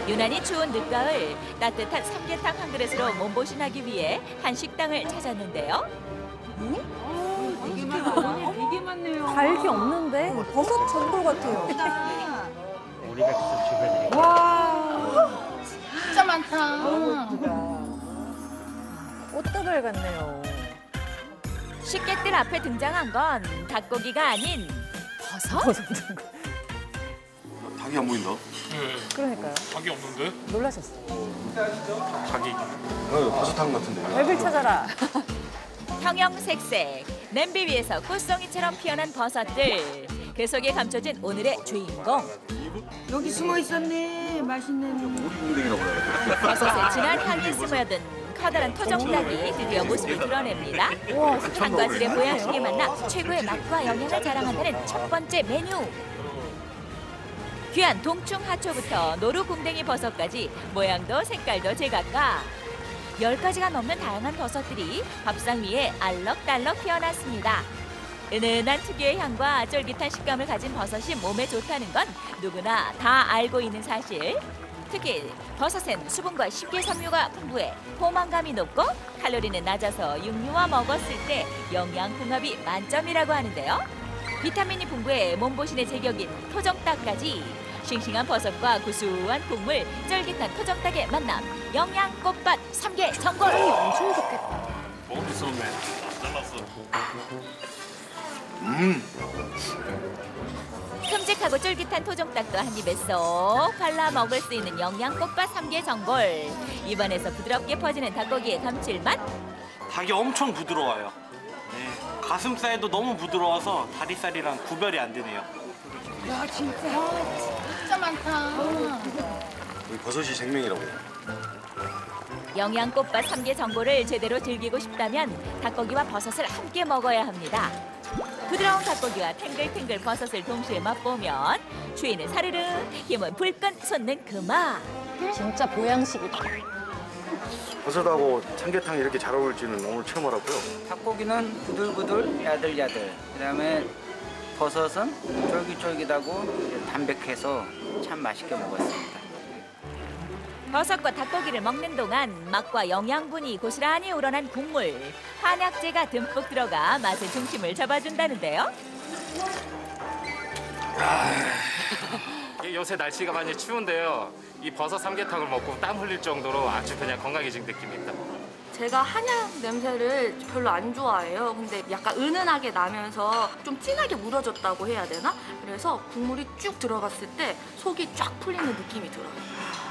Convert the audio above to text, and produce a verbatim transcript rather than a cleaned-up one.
유난히 추운 늦가을 따뜻한 삼계탕 한 그릇으로 몸보신하기 위해 한 식당을 찾았는데요. 되게 많아. 되게 많네요. 갈기 없는데? 버섯 전골 같아요. 우리가 직접 준비해드릴게요. 와, 진짜 많다. 꽃다발 같네요. 식객들 앞에 등장한 건 닭고기가 아닌 버섯? 버섯 전골. 닭이 안 보인다. 그러니까요. 닭이 없는데? 놀라셨어요. 닭이. 어, 버섯탕 같은데. 백을 찾아라. 형형색색 냄비 위에서 꽃송이처럼 피어난 버섯들. 그 속에 감춰진 오늘의 주인공. 여기 숨어 있었네. 맛있는. 오리궁뎅이라고 그래요. 버섯의 진한 향이 스며든 커다란 토종닭이 드디어 모습을 드러냅니다. 한 가지의 보양식이 만나 최고의 맛과 영양을 자랑한다는 첫 번째 메뉴. 귀한 동충하초부터 노루궁뎅이 버섯까지 모양도 색깔도 제각각. 열 가지가 넘는 다양한 버섯들이 밥상 위에 알럭달럭 피어났습니다. 은은한 특유의 향과 쫄깃한 식감을 가진 버섯이 몸에 좋다는 건 누구나 다 알고 있는 사실. 특히 버섯엔 수분과 식이섬유가 풍부해 포만감이 높고 칼로리는 낮아서 육류와 먹었을 때 영양궁합이 만점이라고 하는데요. 비타민이 풍부해 몸보신의 제격인 토종닭까지 싱싱한 버섯과 구수한 국물, 쫄깃한 토종닭의 만남. 영양꽃밭 삼계 전골. 엄청 좋겠다. 먹을 수 없네. 잘랐어. 음. 큼직하고 쫄깃한 토종닭도 한 입에 쏙 발라 먹을 수 있는 영양꽃밭 삼계 전골. 입안에서 부드럽게 퍼지는 닭고기의 감칠맛. 닭이 엄청 부드러워요. 네, 가슴살도 너무 부드러워서 다리살이랑 구별이 안 되네요. 야, 진짜. 진짜 많다. 우리 버섯이 생명이라고. 영양꽃밭 삼계 전골을 제대로 즐기고 싶다면 닭고기와 버섯을 함께 먹어야 합니다. 부드러운 닭고기와 탱글탱글 버섯을 동시에 맛보면 추위는 사르르, 힘은 불끈 솟는 그 맛. 진짜 보양식이다. 버섯하고 삼계탕이 이렇게 잘 어울릴지는 오늘 처음 알았고요. 닭고기는 부들부들 야들야들, 그다음에 버섯은 쫄깃쫄깃하고 담백해서 참 맛있게 먹었습니다. 버섯과 닭고기를 먹는 동안 맛과 영양분이 고스란히 우러난 국물. 한약재가 듬뿍 들어가 맛의 중심을 잡아준다는데요. 요새 날씨가 많이 추운데요. 이 버섯 삼계탕을 먹고 땀 흘릴 정도로 아주 그냥 건강해진 느낌입니다. 제가 한약 냄새를 별로 안 좋아해요. 근데 약간 은은하게 나면서 좀 진하게 물어졌다고 해야 되나? 그래서 국물이 쭉 들어갔을 때 속이 쫙 풀리는 느낌이 들어요.